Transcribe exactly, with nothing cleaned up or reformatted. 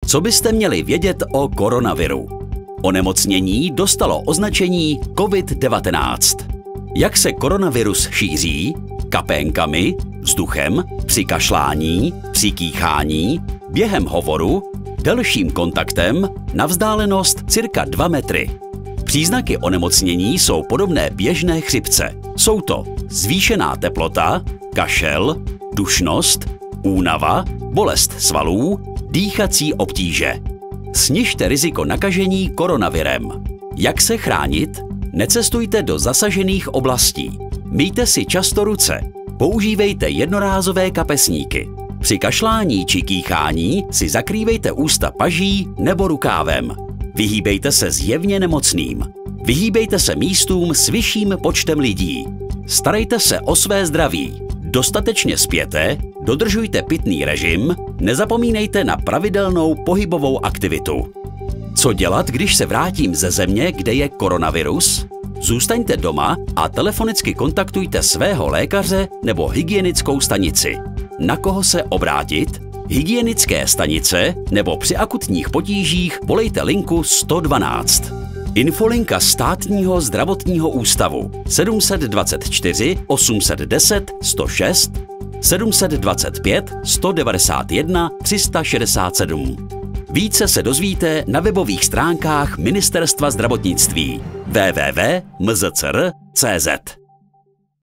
Co byste měli vědět o koronaviru? Onemocnění dostalo označení COVID devatenáct. Jak se koronavirus šíří? Kapénkami, vzduchem, při kašlání, při kýchání, během hovoru, delším kontaktem na vzdálenost cirka dva metry. Příznaky onemocnění jsou podobné běžné chřipce. Jsou to zvýšená teplota, kašel, dušnost, únava, bolest svalů, dýchací obtíže. Snižte riziko nakažení koronavirem. Jak se chránit? Necestujte do zasažených oblastí. Myjte si často ruce. Používejte jednorázové kapesníky. Při kašlání či kýchání si zakrývejte ústa paží nebo rukávem. Vyhýbejte se zjevně nemocným. Vyhýbejte se místům s vyšším počtem lidí. Starejte se o své zdraví. Dostatečně spěte, dodržujte pitný režim, nezapomínejte na pravidelnou pohybovou aktivitu. Co dělat, když se vrátím ze země, kde je koronavirus? Zůstaňte doma a telefonicky kontaktujte svého lékaře nebo hygienickou stanici. Na koho se obrátit? Hygienické stanice nebo při akutních potížích volejte linku sto dvanáct. Infolinka Státního zdravotního ústavu sedm set dvacet čtyři osm set deset sto šest, sedm set dvacet pět sto devadesát jedna tři sta šedesát sedm. Více se dozvíte na webových stránkách Ministerstva zdravotnictví w w w tečka m z c r tečka c z.